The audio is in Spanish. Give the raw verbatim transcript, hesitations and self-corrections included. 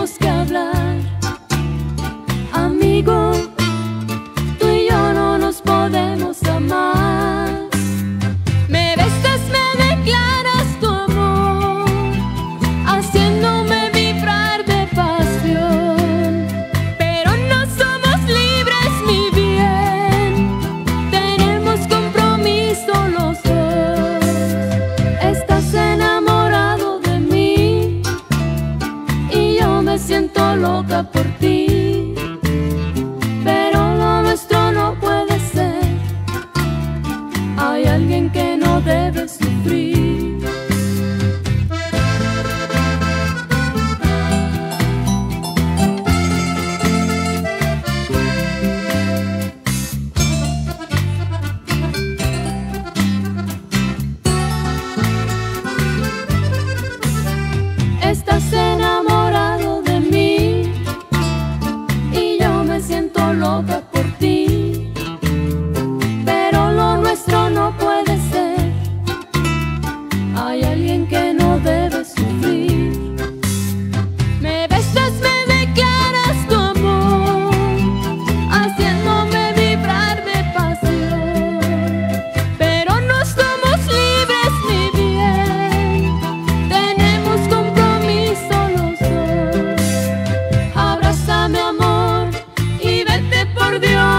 tenemos que hablar. Amigo, tú y yo no nos podemos amar. Me besas, me declaras tu amor, haciéndome vibrar de pasión. Pero no somos libres, mi bien, tenemos compromiso los dos. Estás enamorado de mí y yo me siento loca por ti. Pero lo nuestro no puede ser. Hay alguien que no debe sufrir. Estás enamorado de mí y yo me siento loca por ti. Pero lo nuestro no puede ser. Hay alguien que no debe sufrir. Me besas, me declaras tu amor, haciéndome vibrar de pasión. Pero no somos libres, mi bien, tenemos compromiso los dos. Abrázame, amor, y vete por Dios.